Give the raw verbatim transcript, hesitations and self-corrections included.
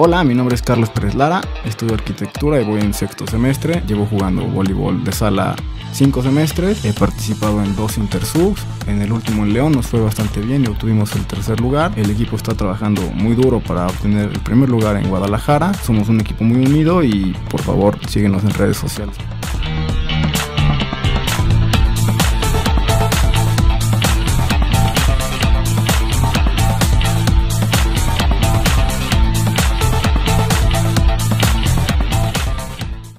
Hola, mi nombre es Carlos Pérez Lara, estudio arquitectura y voy en sexto semestre. Llevo jugando voleibol de sala cinco semestres, he participado en dos intersubs, en el último en León nos fue bastante bien y obtuvimos el tercer lugar. El equipo está trabajando muy duro para obtener el primer lugar en Guadalajara. Somos un equipo muy unido y por favor síguenos en redes sociales.